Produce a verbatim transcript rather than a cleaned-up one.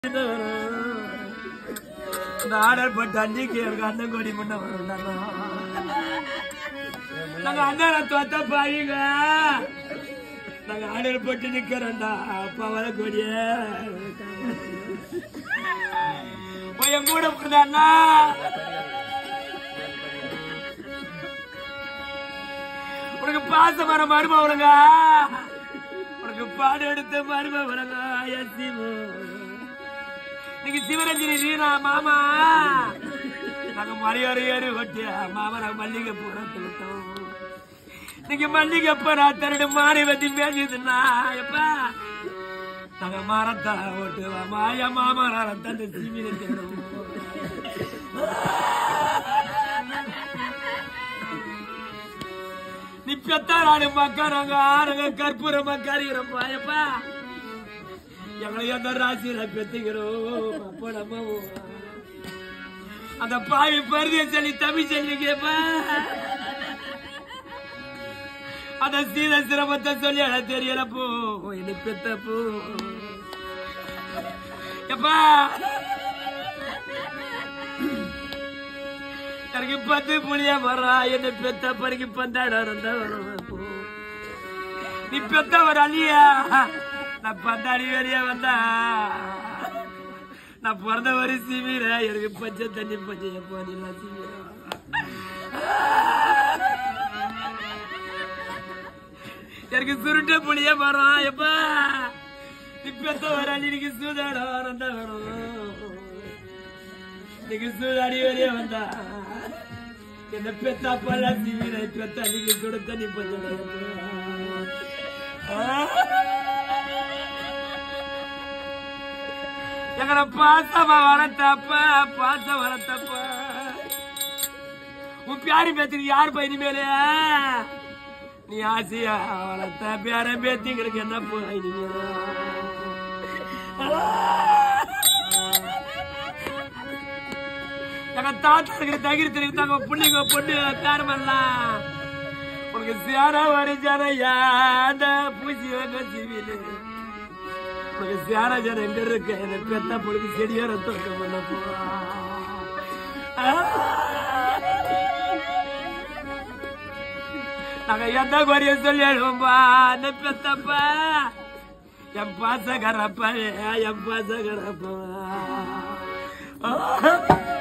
order போட்டு அன்னைக்கு எனக்கு அண்ணன் கோடி முன்ன வரும் நாங்க அண்ணன் தோத்த பாருங்க நாங்க ஆர்டர் போட்டு நிக்கிறோம்டா அப்பா வர கோடிய என் கூட போடுதாண்ணா உனக்கு பாச வர மரும வருங்க உனக்கு பாடு எடுத்து மரும வருங்க நீங்க சிவரஞ்சனி ரீனா மாமா நாங்க மலையோர ஏறி ஒட்டியா மாமா நாங்க மல்லிகை போறோம் நீங்க மல்லிகை போறா தரடு மாறி வத்தி மேய்ச்சதுன்னா எப்பா நாங்க மரத்தா ஓட்டுவா மாயா மாமா தந்த சீமியில தேடும் நீ பெத்தாராடு மக்கா நாங்க ஆறுங்க கற்பூரமா கறிகிறோம் எப்பா எங்களை எந்த ராசியில பெத்துக்கிறோம் அப்ப நம்ம அந்த பாவி பருதிய சொல்லி தமிழ் சொல்லி கேப்பா அந்த சீத சிரமத்தை சொல்லி அட தெரியலப்போ என்ன பெத்தப்போ எப்பா எனக்கு பத்து புளியா வர்றா என்ன பெத்த பறிக்கு பந்தாட வரும் நீ பெத்த வர அழியா நான் பந்தாடி வெளியே வந்தா நான் பிறந்த வரி சீமீர எனக்கு பச்சை தண்ணி பச்சை போனீங்களா சீமீர எனக்கு சுருட்ட புளிய மரம் எப்பா இப்பத்த வர அன்னைக்கு சூதாட வரந்தா வேணும் இன்னைக்கு சூதாடி வெளியே வந்தா என்ன பெத்தா பல்ல சீமீர பெத்த அன்னைக்கு சுட தண்ணி பச்சை எங்கட பாசமா வரத்தப்ப பாச வரத்தப்ப உன் பியாரி பேத்துக்கு யாரு பா இனிமேலே நீ ஆசையா வளர்த்த பேர பேத்திங்களுக்கு என்ன போ இனிமேல எங்க தாத்தா இருக்கிற தகிரி தெரியும் தாங்க புள்ளிங்க பொண்ணு பேர் பண்ணலாம் உனக்கு சேர வரைஞ்சான யாண்ட பூசி வைக்க சிவிலு சேர ஜன எங்க இருக்க எனக்கு பெத்த பொழுது செடியா ரத்தம் பண்ண போறா நாங்க எந்த குறைய சொல்லி எழுவோம்பா பெத்தப்பா என் பாச கரப்பா என் பாச கரப்பா